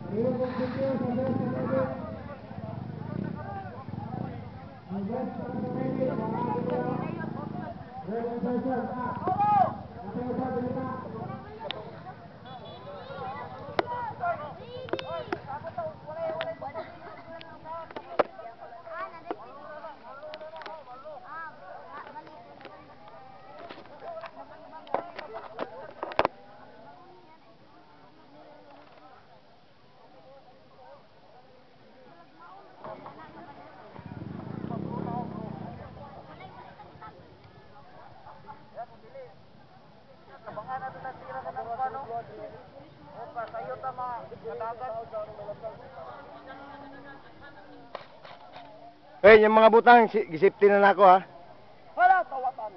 Hey, yung mga butang, gisipti na nako ha. Wala tawatan.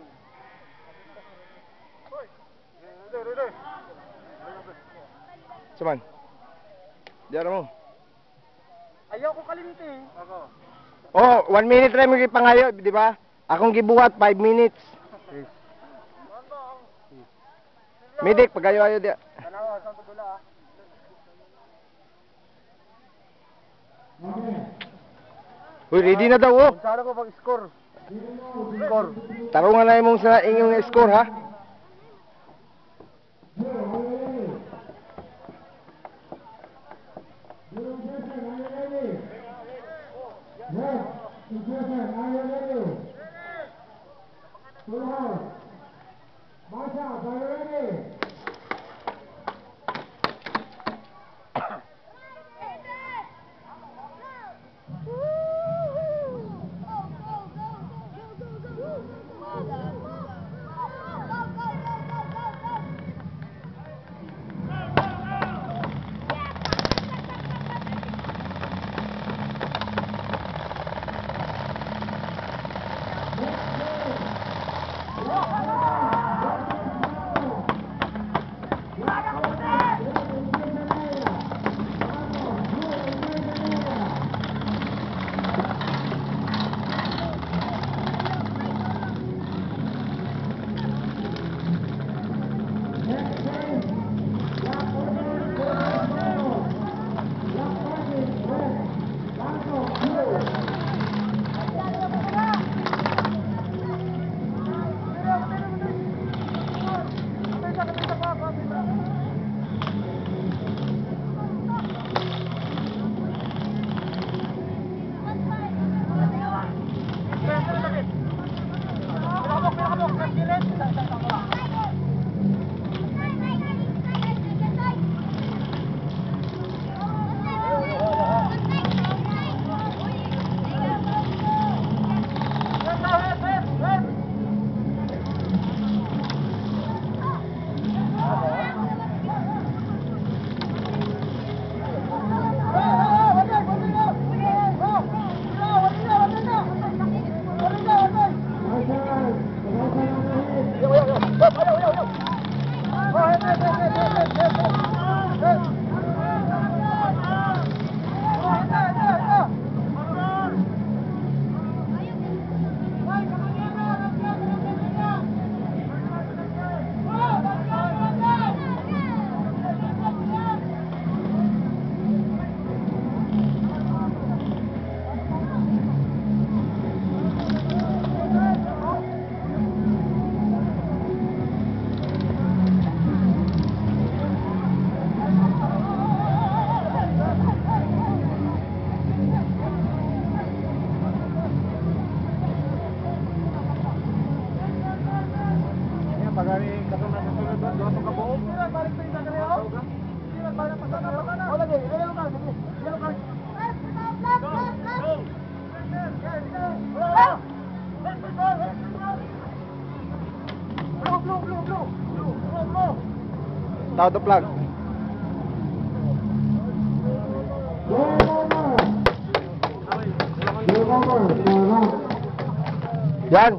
Saman. Diyan mo. Ayaw ko kalimti. Ako. Oh, 1 minute rin mo pangayo, di ba? Akong gibuhat 5 minutes. Midik pagayo-ayo dia. Tanawa sa tudula ah. Uy, ready na daw oh. Unsara ko pag-score. Score. Tarungan na imong sa inyong score ha. Tao the plug. Yan.